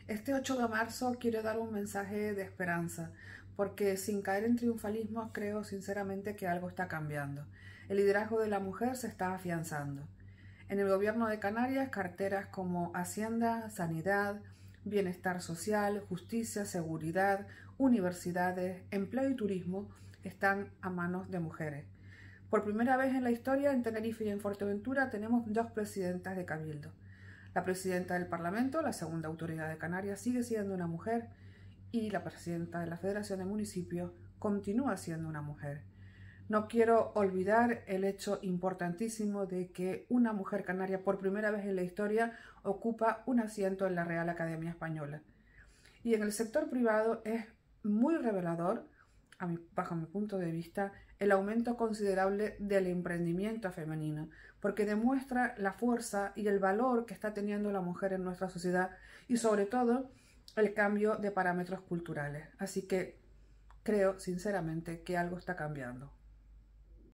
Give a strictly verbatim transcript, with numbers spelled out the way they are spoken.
Este ocho de marzo quiero dar un mensaje de esperanza, porque sin caer en triunfalismo creo sinceramente que algo está cambiando. El liderazgo de la mujer se está afianzando. En el gobierno de Canarias, carteras como Hacienda, Sanidad, Bienestar Social, Justicia, Seguridad, Universidades, Empleo y Turismo están a manos de mujeres. Por primera vez en la historia, en Tenerife y en Fuerteventura tenemos dos presidentas de Cabildo. La presidenta del Parlamento, la segunda autoridad de Canarias, sigue siendo una mujer y la presidenta de la Federación de Municipios continúa siendo una mujer. No quiero olvidar el hecho importantísimo de que una mujer canaria por primera vez en la historia ocupa un asiento en la Real Academia Española. Y en el sector privado es muy revelador, a mi, bajo mi punto de vista, el aumento considerable del emprendimiento femenino, porque demuestra la fuerza y el valor que está teniendo la mujer en nuestra sociedad y sobre todo el cambio de parámetros culturales. Así que creo sinceramente que algo está cambiando.